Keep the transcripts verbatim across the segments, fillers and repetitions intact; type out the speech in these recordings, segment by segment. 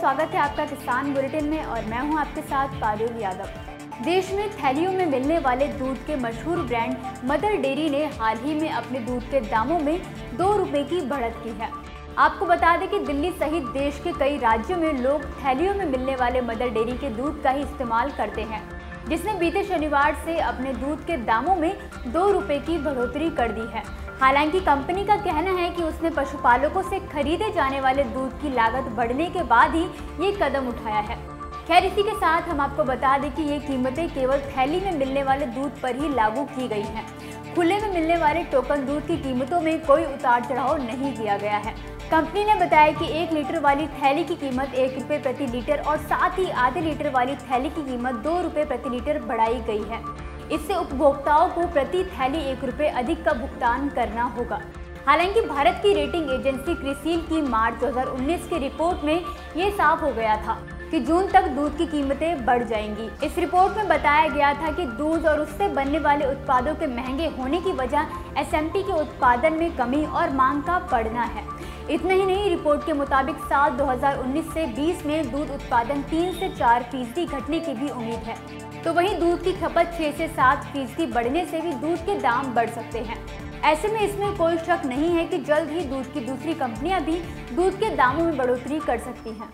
स्वागत है आपका किसान बुलेटिन में और मैं हूं आपके साथ पारुल यादव। देश में थैलियों में मिलने वाले दूध के मशहूर ब्रांड मदर डेयरी ने हाल ही में अपने दूध के दामों में दो रुपए की बढ़त की है। आपको बता दें कि दिल्ली सहित देश के कई राज्यों में लोग थैलियों में मिलने वाले मदर डेयरी के दूध का ही इस्तेमाल करते हैं, जिसने बीते शनिवार से अपने दूध के दामों में दो रुपए की बढ़ोतरी कर दी है। हालांकि कंपनी का कहना है कि उसने पशुपालकों से खरीदे जाने वाले दूध की लागत बढ़ने के बाद ही ये कदम उठाया है। खैर, इसी के साथ हम आपको बता दें कि ये कीमतें केवल थैली में मिलने वाले दूध पर ही लागू की गई हैं। खुले में मिलने वाले टोकन दूध की कीमतों में कोई उतार चढ़ाव नहीं किया गया है। कंपनी ने बताया कि एक लीटर वाली थैली की कीमत एक रुपये प्रति लीटर और साथ ही आधे लीटर वाली थैली की कीमत दो रुपये प्रति लीटर बढ़ाई गई है। इससे उपभोक्ताओं को प्रति थैली एक रुपये अधिक का भुगतान करना होगा। हालांकि भारत की रेटिंग एजेंसी क्रिसिल की मार्च दो हज़ार उन्नीस की रिपोर्ट में ये साफ हो गया था कि जून तक दूध की कीमतें बढ़ जाएंगी। इस रिपोर्ट में बताया गया था कि दूध और उससे बनने वाले उत्पादों के महंगे होने की वजह एसएमपी के उत्पादन में कमी और मांग का बढ़ना है। इतना ही नहीं, रिपोर्ट के मुताबिक साल दो हज़ार उन्नीस से बीस में दूध उत्पादन तीन से चार फीसदी घटने की भी उम्मीद है। तो वहीं दूध की खपत छह से सात फीसदी बढ़ने से भी दूध के दाम बढ़ सकते हैं। ऐसे में इसमें कोई शक नहीं है कि जल्द ही दूध की दूसरी कंपनियां भी दूध के दामों में बढ़ोतरी कर सकती हैं।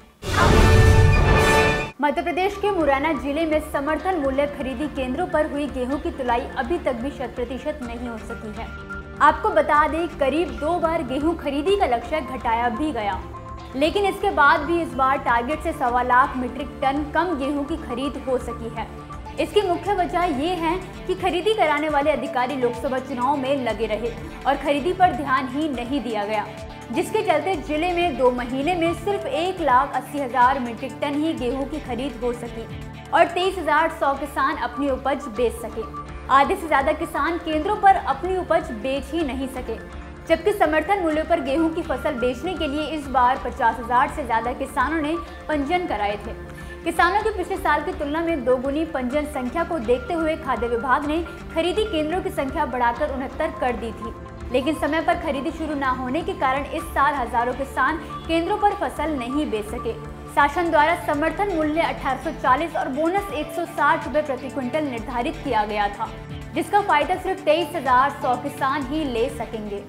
मध्य प्रदेश के मुरैना जिले में समर्थन मूल्य खरीदी केंद्रों पर हुई गेहूं की तुलाई अभी तक भी शत प्रतिशत नहीं हो सकी है। आपको बता दें, करीब दो बार गेहूं खरीदी का लक्ष्य घटाया भी गया, लेकिन इसके बाद भी इस बार टारगेट से सवा लाख मीट्रिक टन कम गेहूं की खरीद हो सकी है। इसकी मुख्य वजह ये है कि खरीदी कराने वाले अधिकारी लोकसभा चुनाव में लगे रहे और खरीदी पर ध्यान ही नहीं दिया गया, जिसके चलते जिले में दो महीने में सिर्फ एक लाख अस्सी हजार मीट्रिक टन ही गेहूं की खरीद हो सकी और तेईस हजार सौ किसान अपनी उपज बेच सके। आधे से ज्यादा किसान केंद्रों पर अपनी उपज बेच ही नहीं सके, जबकि समर्थन मूल्य पर गेहूं की फसल बेचने के लिए इस बार पचास हजार से ज्यादा किसानों ने पंजीयन कराए थे। किसानों की पिछले साल की तुलना में दोगुनी पंजीयन संख्या को देखते हुए खाद्य विभाग ने खरीदी केंद्रों की संख्या बढ़ाकर उनहत्तर कर दी थी, लेकिन समय पर खरीदी शुरू न होने के कारण इस साल हजारों किसान केंद्रों पर फसल नहीं बेच सके। शासन द्वारा समर्थन मूल्य अठारह सौ चालीस और बोनस एक सौ साठ रुपए प्रति क्विंटल निर्धारित किया गया था, जिसका फायदा सिर्फ तेईस हजार सौ किसान ही ले सकेंगे।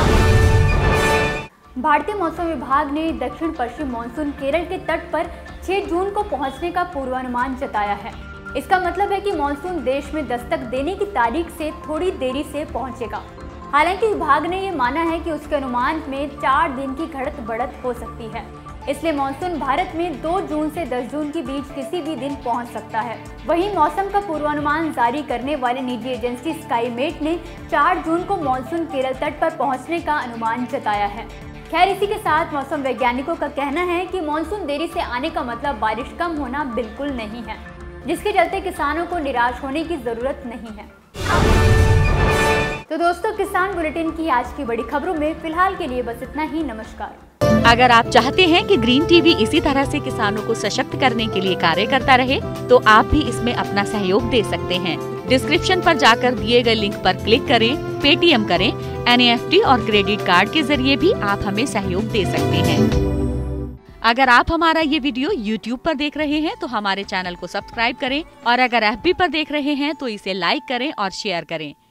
भारतीय मौसम विभाग ने दक्षिण पश्चिम मानसून केरल के तट पर छह जून को पहुंचने का पूर्वानुमान जताया है। इसका मतलब है कि मानसून देश में दस्तक देने की तारीख से थोड़ी देरी से पहुंचेगा। हालांकि विभाग ने ये माना है कि उसके अनुमान में चार दिन की घटत बढ़त हो सकती है, इसलिए मानसून भारत में दो जून से दस जून के बीच किसी भी दिन पहुंच सकता है। वहीं मौसम का पूर्वानुमान जारी करने वाली निजी एजेंसी स्काईमेट ने चार जून को मानसून केरल तट पर पहुंचने का अनुमान जताया है। खैर, इसी के साथ मौसम वैज्ञानिकों का कहना है कि मानसून देरी से आने का मतलब बारिश कम होना बिल्कुल नहीं है, जिसके चलते किसानों को निराश होने की जरूरत नहीं है। तो दोस्तों, किसान बुलेटिन की आज की बड़ी खबरों में फिलहाल के लिए बस इतना ही। नमस्कार। अगर आप चाहते हैं कि ग्रीन टीवी इसी तरह से किसानों को सशक्त करने के लिए कार्य करता रहे, तो आप भी इसमें अपना सहयोग दे सकते हैं। डिस्क्रिप्शन पर जाकर दिए गए लिंक पर क्लिक करें, पेटीएम करें, एनईएफटी और क्रेडिट कार्ड के जरिए भी आप हमें सहयोग दे सकते हैं। अगर आप हमारा ये वीडियो यूट्यूब पर देख रहे हैं तो हमारे चैनल को सब्सक्राइब करें और अगर एफबी पर देख रहे हैं तो इसे लाइक करें और शेयर करें।